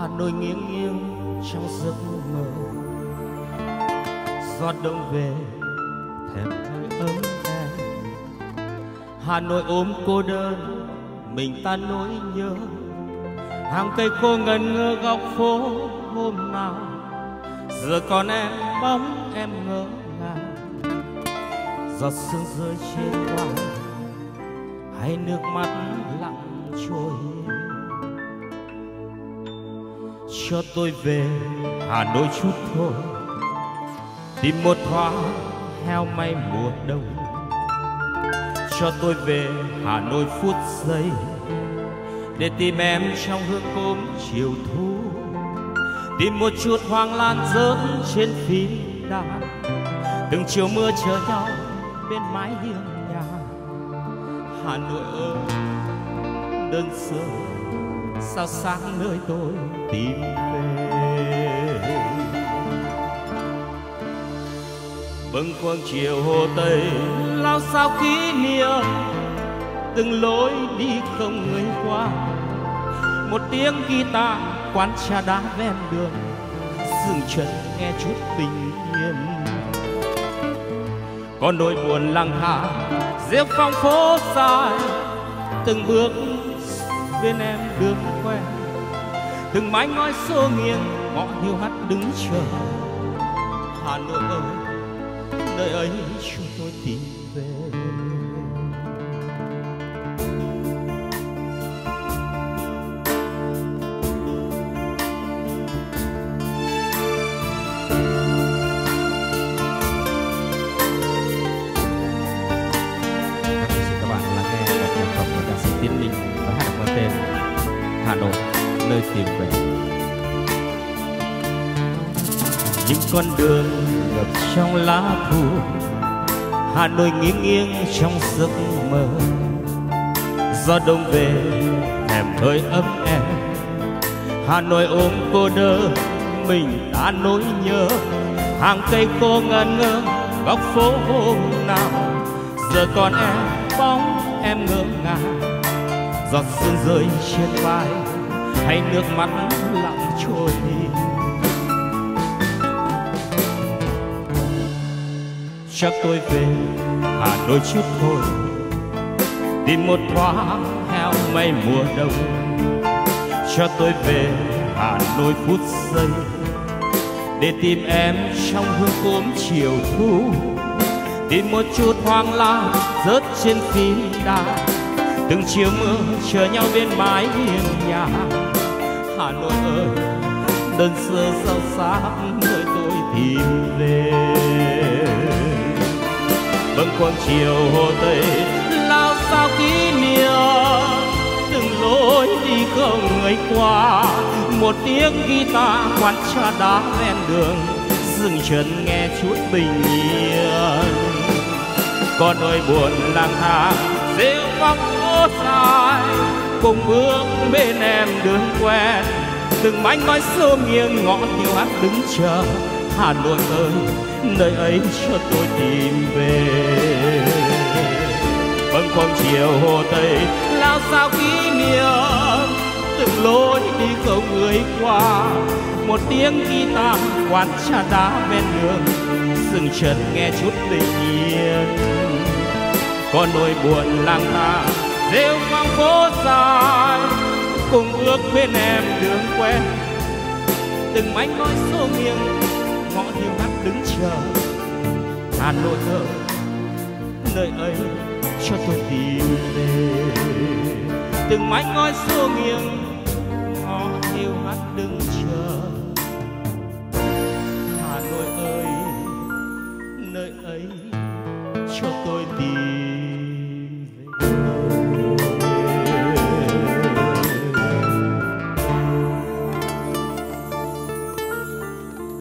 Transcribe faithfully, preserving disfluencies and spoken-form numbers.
Hà Nội nghiêng nghiêng trong giấc mơ, gió đông về thèm hơi ấm em. Hà Nội ôm cô đơn mình ta nỗi nhớ, hàng cây khô ngần ngơ góc phố hôm nào. Giờ còn em bóng em ngỡ ngàng, giọt sương rơi trên vai hay nước mắt lặng trôi. Cho tôi về Hà Nội chút thôi, tìm một thoáng heo may mùa đông. Cho tôi về Hà Nội phút giây, để tìm em trong hương cốm chiều thu. Tìm một chút hoang lan rớt trên phím đàn, từng chiều mưa chờ nhau bên mái hiên nhà. Hà Nội ơi đơn sơ sao sáng nơi tôi tìm về. Bâng khuâng chiều hồ Tây lao sao kỷ niệm, từng lối đi không người qua. Một tiếng guitar quán trà đá ven đường, dừng chân nghe chút bình yên. Có nỗi buồn lang thang rêu phong phố dài, từng bước bên em đường quen, từng mái ngói xô nghiêng ngõ hiu hắt đứng chờ. Hà Nội ơi nơi ấy cho tôi tìm về. Hà Nội nơi tìm về. Những con đường ngập trong lá thu, Hà Nội nghiêng nghiêng trong giấc mơ. Gió đông về thèm hơi ấm em, Hà Nội ôm cô đơn mình ta nỗi nhớ. Hàng cây khô ngẩn ngơ góc phố hôm nào, giờ còn em bóng em ngỡ ngàng. Giọt sương rơi trên vai hay nước mắt lặng trôi đi. Chắc tôi về Hà Nội chút thôi, tìm một thoáng heo may mùa đông. Cho tôi về Hà Nội phút giây, để tìm em trong hương cốm chiều thu. Tìm một chút hoang lan rớt trên phím đàn, từng chiều mưa chờ nhau bên mái hiên nhà. Hà Nội ơi đơn sơ sao sáng nơi tôi tìm về. Bâng khuâng chiều hồ Tây lao sao kỷ niệm, từng lối đi không người qua. Một tiếng guitar quán trà đá ven đường, dừng chân nghe chút bình yên. Có nỗi buồn lang thang rêu vang phố dài, cùng bước bên em đường quen, từng mảnh ngói xô nghiêng ngõ hiu hắt đứng chờ. Hà Nội ơi nơi ấy cho tôi tìm về. Bâng khuâng chiều hồ Tây lao sao kỷ niệm, từng lối đi không người qua. Một tiếng guitar quán trà đá ven đường, dừng chân nghe chút bình yên. Có nỗi buồn lang thang rêu vang phố dài, cùng bước bên em đường quen, từng mảnh ngói xô nghiêng ngõ hiu hắt đứng chờ. Hà Nội ơi nơi ấy cho tôi tìm về, từng mảnh ngói xô nghiêng ngõ hiu hắt đứng chờ. Hà Nội ơi nơi ấy cho tôi